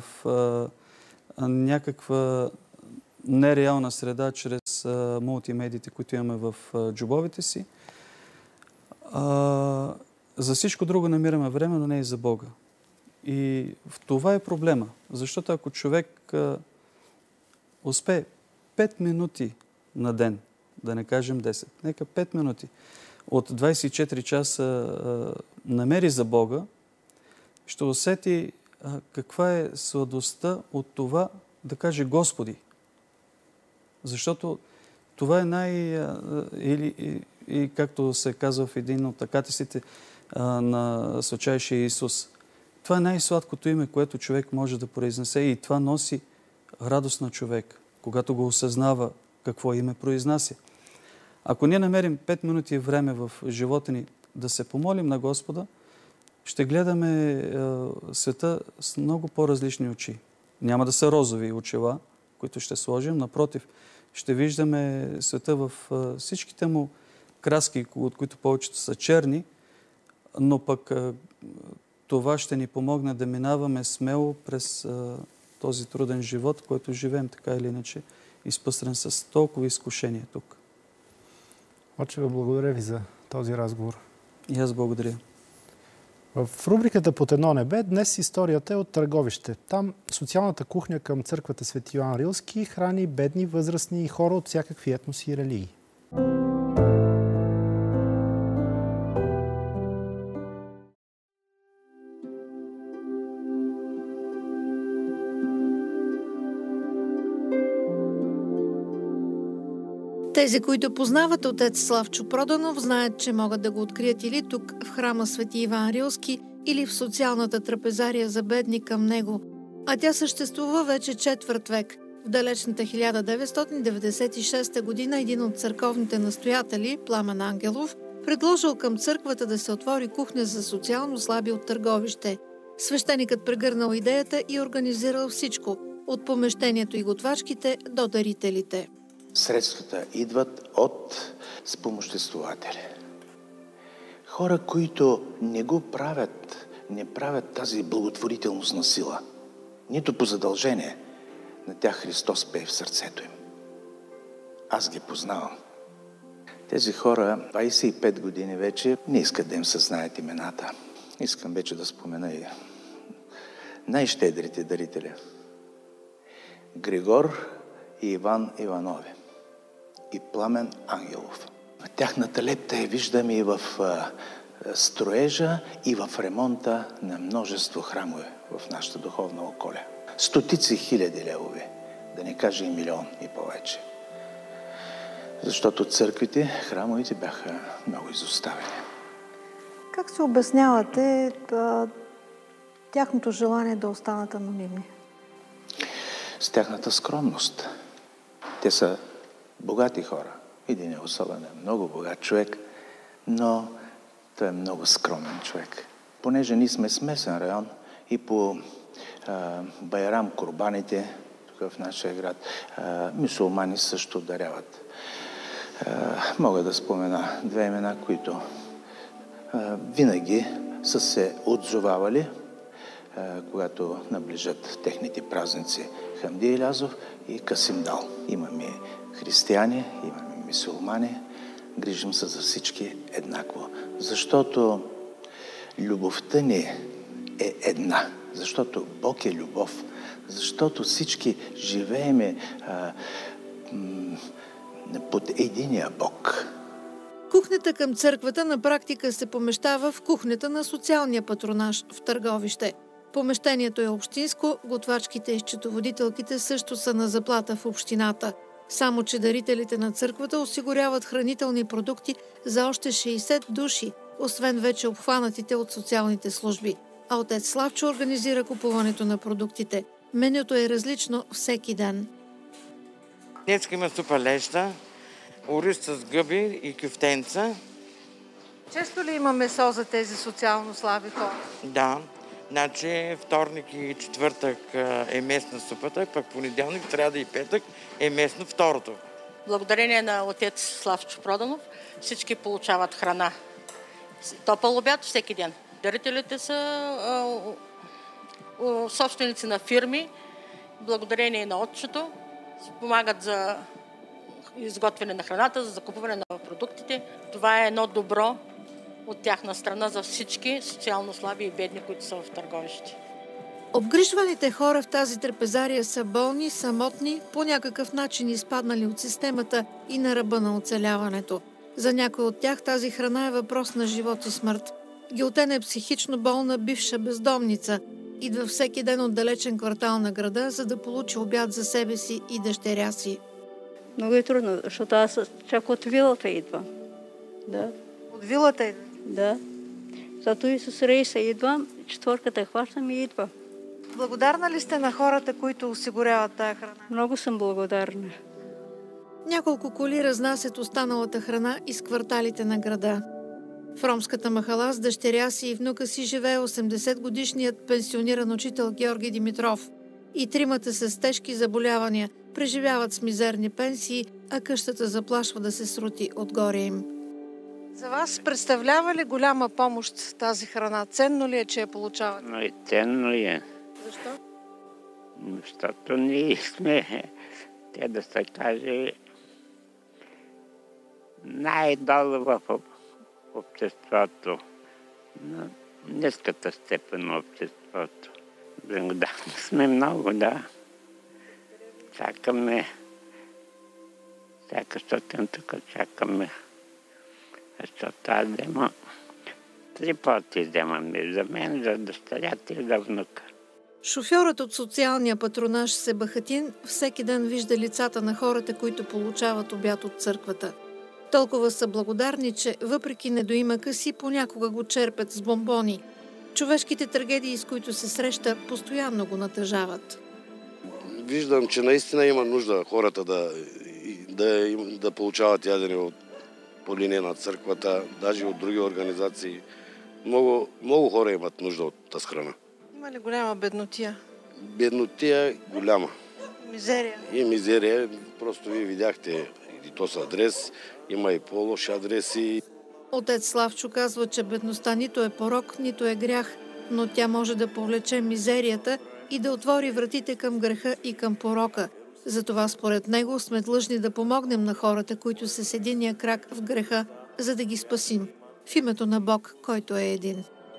Speaker 9: някаква нереална среда чрез мултимедиите, които имаме в джобовете си. За всичко друго намираме време, но не и за Бога. И в това е проблема. Защото ако човек успее 5 минути на ден, да не кажем 10, нека 5 минути от 24 часа намери за Бога, ще усети каква е сладостта от това да каже Господи. Защото това е и както се казва в един от акатистите на Святчайшия Исус, това е най-сладкото име, което човек може да произнесе, и това носи радост на човек, когато го осъзнава какво име произнася. Ако ние намерим 5 минути време в живота ни да се помолим на Господа, ще гледаме света с много по-различни очи. Няма да са розови очила, които ще сложим. Напротив, ще виждаме света в всичките му краски, от които повечето са черни, но пък това ще ни помогне да минаваме смело през този труден живот, който живеем така или иначе, изпъстрен с толкова изкушения тук.
Speaker 1: Отче, благодаря ви за този разговор.
Speaker 9: И аз благодаря.
Speaker 1: В рубриката Под едно небе днес историята е от Търговище. Там социалната кухня към църквата Свети Йоан Рилски храни бедни, възрастни и хора от всякакви етноси и религии.
Speaker 10: Тези, които познават отец Славчо Проданов, знаят, че могат да го открият или тук, в храма Свети Иван Рилски, или в социалната трапезария за бедни към него. А тя съществува вече четвърт век. В далечната 1996 година един от църковните настоятели, Пламен Ангелов, предложил към църквата да се отвори кухня за социално слаби от Търговище. Свещеникът прегърнал идеята и организирал всичко – от помещението и готвачките до дарителите.
Speaker 11: Средствата идват от спомоществователи. Хора, които не го правят, не правят тази благотворителност на сила. Нито по задължение. На тях Христос пее в сърцето им. Аз ги познавам. Тези хора 25 години вече не искат да им се знаят имената. Искам вече да спомена и най-щедрите дарители. Григор и Иван Иванови. И Пламен Ангелов. Тяхната лепта я виждаме и в строежа, и в ремонта на множество храмове в нашата духовна околия. Стотици хиляди левове, да не кажа и милион и повече. Защото църквите, храмовете бяха много изоставени.
Speaker 12: Как се обяснявате тяхното желание да останат анонимни?
Speaker 11: С тяхната скромност. Те са богати хора. Един е особено много богат човек, но той е много скромен човек. Понеже ние сме смесен район и по Байрам курбаните, тук в нашия град, мюсюлмани също даряват. Мога да спомена две имена, които винаги са се отзовавали, когато наближат техните празници. Хамди Илязов и Касим Дал. Имаме християни, имаме мюсюлмани, грижим се за всички еднакво. Защото любовта ни е една. Защото Бог е любов. Защото всички живееме под единия Бог.
Speaker 10: Кухнята към църквата на практика се помещава в кухнята на социалния патронаж в Търговище. Помещението е общинско, готвачките и счетоводителките също са на заплата в общината. Само че дарителите на църквата осигуряват хранителни продукти за още 60 души, освен вече обхванатите от социалните служби. А отец Славчо организира купуването на продуктите. Менюто е различно всеки ден.
Speaker 13: Днес има супа леща, ориз с гъби и кюфтенца.
Speaker 10: Често ли има месо за тези социално слаби хора?
Speaker 13: Да. Значи вторник и четвъртък е местна супата, пък понеделник, сряда и петък е местно второто.
Speaker 14: Благодарение на отец Славчо Проданов всички получават храна. Топъл обяд всеки ден. Дарителите са собственици на фирми. Благодарение на отчето помагат за изготвяне на храната, за закупване на продуктите. Това е едно добро от тяхна страна за всички социално слаби и бедни, които са в Търговище.
Speaker 10: Обгрижваните хора в тази трапезария са болни, самотни, по някакъв начин изпаднали от системата и на ръба на оцеляването. За някой от тях тази храна е въпрос на живот и смърт. Гилтен е психично болна бивша бездомница. Идва всеки ден от далечен квартал на града, за да получи обяд за себе си и дъщеря си.
Speaker 15: Много е трудно, защото аз чак от вилата идвам. Да.
Speaker 10: От вилата идвам?
Speaker 15: Да. Зато и с рейса идвам, четвърката хващам и идвам.
Speaker 10: Благодарна ли сте на хората, които осигуряват тая храна?
Speaker 15: Много съм благодарна.
Speaker 10: Няколко коли разнасят останалата храна из кварталите на града. В ромската махала с дъщеря си и внука си живее 80-годишният пенсиониран учител Георги Димитров. И тримата с тежки заболявания преживяват с мизерни пенсии, а къщата заплашва да се срути отгоре им. За вас представлява ли голяма помощ тази храна? Ценно ли е, че я получавате?
Speaker 16: Но и ценно е.
Speaker 10: Защо?
Speaker 16: Защото ние сме, те да се каже, най-долу в обществото, на ниската степен на обществото. Благодарни сме много, да. Чакаме. Всяка сутрин тук чакаме. Защото аз взема 3 пъти вземам за мен, за дъщерята и за внука.
Speaker 10: Шофьорът от социалния патронаж Себахатин всеки ден вижда лицата на хората, които получават обяд от църквата. Толкова са благодарни, че въпреки недоимъка си понякога го черпят с бомбони. Човешките трагедии, с които се среща, постоянно го натъжават.
Speaker 17: Виждам, че наистина има нужда хората да получават ядене по линия на църквата, даже от други организации. Много хора имат нужда от тази храна.
Speaker 10: Има ли голяма беднотия?
Speaker 17: Беднотия голяма.
Speaker 10: Мизерия?
Speaker 17: И мизерия. Просто вие видяхте и то с адрес, има и по-лоши адреси.
Speaker 10: Отец Славчо казва, че бедността нито е порок, нито е грях, но тя може да повлече мизерията и да отвори вратите към греха и към порока. Затова според него сме длъжни да помогнем на хората, които са с единия крак в греха, за да ги спасим. В името на Бог, който е един.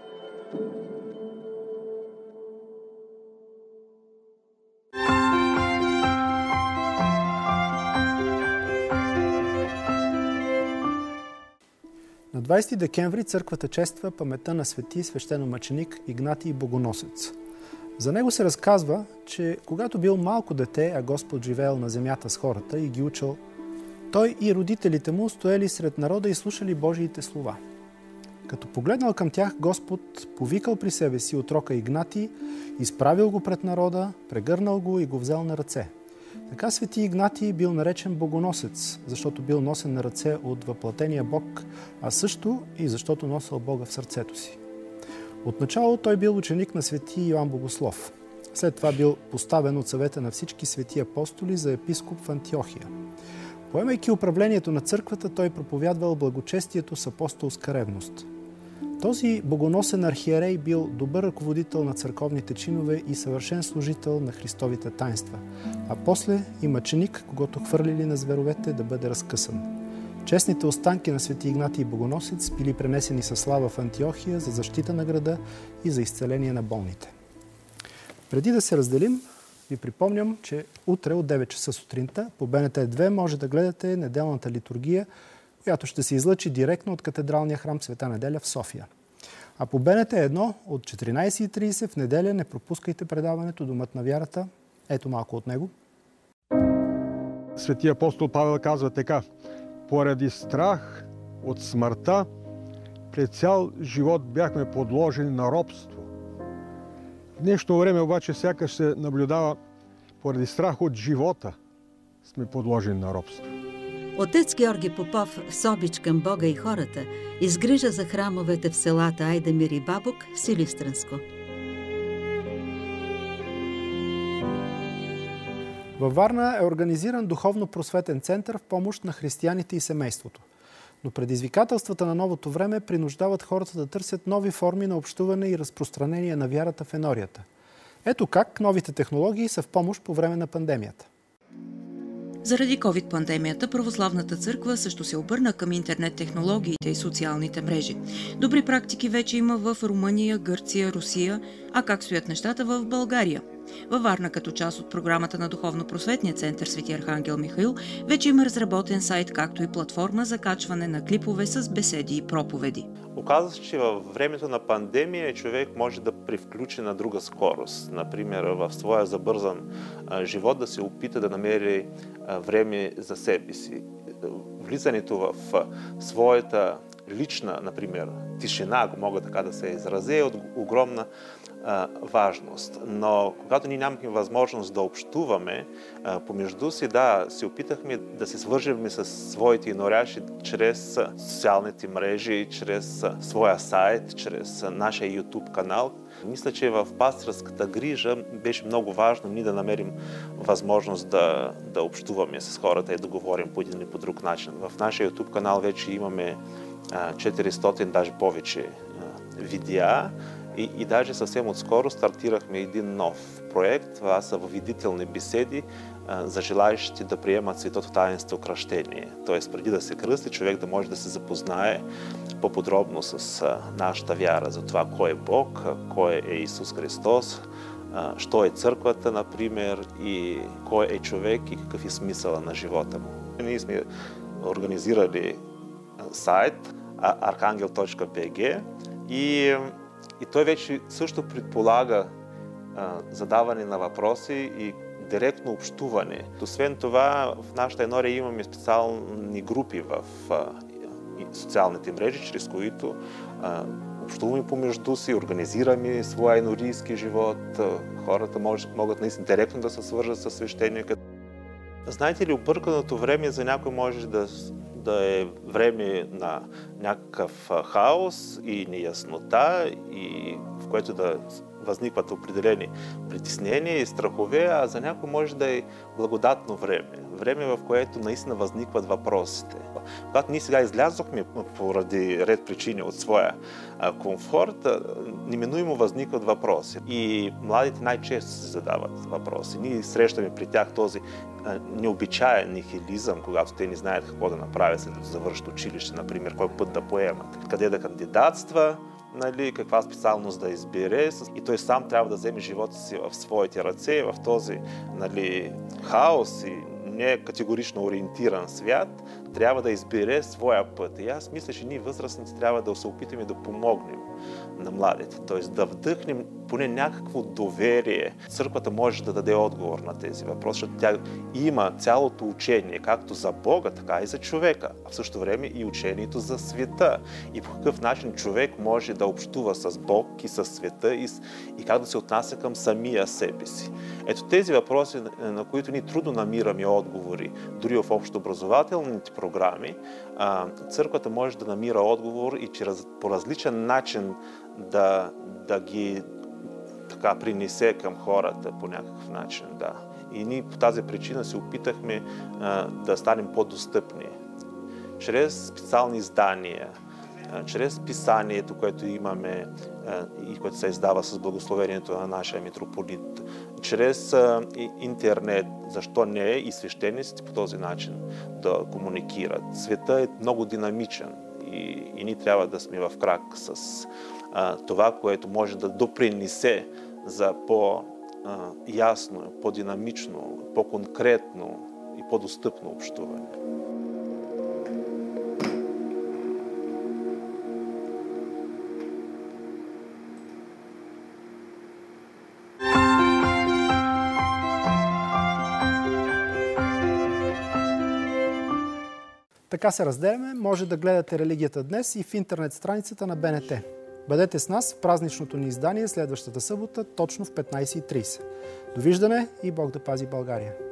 Speaker 1: На 20 декември църквата чества паметта на свети свещеномъченик Игнатий Богоносец. За него се разказва, че когато бил малко дете, а Господ живеел на земята с хората и ги учил, той и родителите му стояли сред народа и слушали Божиите слова. Като погледнал към тях, Господ повикал при себе си отрока Игнатий, изправил го пред народа, прегърнал го и го взел на ръце. Така свети Игнатий бил наречен Богоносец, защото бил носен на ръце от въплатения Бог, а също и защото носил Бога в сърцето си. Отначало той бил ученик на свети Йоан Богослов. След това бил поставен от съвета на всички свети апостоли за епископ в Антиохия. Поемайки управлението на църквата, той проповядвал благочестието с апостолска ревност. Този богоносен архиерей бил добър ръководител на църковните чинове и съвършен служител на Христовите таинства, а после и мъченик, когото хвърлили на зверовете да бъде разкъсан. Честните останки на свети Игнатий Богоносец били пренесени със слава в Антиохия за защита на града и за изцеление на болните. Преди да се разделим, ви припомням, че утре от 9 часа сутринта по БНТ 2 може да гледате неделната литургия, която ще се излъчи директно от катедралния храм Света Неделя в София. А по БНТ 1 от 14:30 в неделя не пропускайте предаването Домът на вярата. Ето малко от него.
Speaker 18: Светия апостол Павел казва така: поради страх от смъртта през цял живот бяхме подложени на робство. В днешно време обаче сякаш се наблюдава поради страх от живота сме подложени на робство.
Speaker 19: Отец Георги Попов с обич към Бога и хората изгрижа за храмовете в селата Айдамир и Бабук в Силистранско.
Speaker 1: Във Варна е организиран духовно-просветен център в помощ на християните и семейството. Но предизвикателствата на новото време принуждават хората да търсят нови форми на общуване и разпространение на вярата в енорията. Ето как новите технологии са в помощ по време на пандемията.
Speaker 20: Заради COVID-пандемията, Православната църква също се обърна към интернет технологиите и социалните мрежи. Добри практики вече има в Румъния, Гърция, Русия, а как стоят нещата в България? Във Варна, като част от програмата на Духовно-просветния център Свети Архангел Михаил, вече има разработен сайт, както и платформа за качване на клипове с беседи и проповеди.
Speaker 21: Оказва се, че във времето на пандемия човек може да привключи на друга скорост. Например, в своя забързан живот да се опита да намери време за себе си. Влизането в своята лична, например, тишина, ако мога така да се изразя, е от огромна важност. Но когато ние нямахме възможност да общуваме помежду си, се опитахме да се свържем с своите иноряши чрез социалните мрежи, чрез своя сайт, чрез нашия YouTube канал. Мисля, че в пастирската грижа беше много важно ние да намерим възможност да общуваме с хората и да говорим по един или по друг начин. В нашия YouTube канал вече имаме 400, даже повече видеа и даже съвсем отскоро стартирахме един нов проект. Това са въведителни беседи за желаещите да приемат Светото таинство кръщение. Тоест, преди да се кръсти, човек да може да се запознае по-подробно с нашата вяра за това кой е Бог, кой е Исус Христос, що е църквата, например, и кой е човек и какъв е смисъла на живота му. Ние сме организирали сайт archangel.bg и той вече също предполага задаване на въпроси и директно общуване. Освен това, в нашата енория имаме специални групи в социалните мрежи, чрез които общуваме помежду си, организираме своя енорийски живот. Хората могат наистина директно да се свържат с свещеника. Знаете ли, обърканото време за някой може да е време на някакъв хаос и неяснота, и в което да възникват определени притеснения и страхове, а за някой може да е благодатно време. Време, в което наистина възникват въпросите. Когато ние сега излязохме поради ред причини от своя комфорт, неминуемо възникват въпроси. И младите най-често се задават въпроси. Ние срещаме при тях този необичаен нихилизъм, когато те не знаят какво да направят след като завършат училище, например, кой път да поемат, къде да кандидатства, каква специалност да избере, и той сам трябва да вземе живота си в своите ръце, в този хаос и не категорично ориентиран свят, трябва да избере своя път. И аз мисля, че ние възрастници трябва да се опитаме да помогнем на младите, т.е. да вдъхнем поне някакво доверие. Църквата може да даде отговор на тези въпроси, защото тя има цялото учение, както за Бога, така и за човека, а в същото време и учението за света. И по какъв начин човек може да общува с Бог и с света и как да се отнася към самия себе си. Ето тези въпроси, на които ни трудно намираме отговори, дори в общообразователните програми, църквата може да намира отговор и по различен начин да ги така принесе към хората по някакъв начин. Да. И ние по тази причина се опитахме да станем по-достъпни. Чрез специални издания, чрез писанието, което имаме и което се издава с благословението на нашия митрополит, чрез интернет, защо не и свещениците по този начин да комуникират. Света е много динамичен и ние трябва да сме в крак с това, което може да допринесе за по-ясно, по-динамично, по-конкретно и по-достъпно общуване.
Speaker 1: Така се разделяме. Може да гледате Религията днес и в интернет страницата на БНТ. Бъдете с нас в празничното ни издание следващата събота, точно в 15:30. Довиждане и Бог да пази България!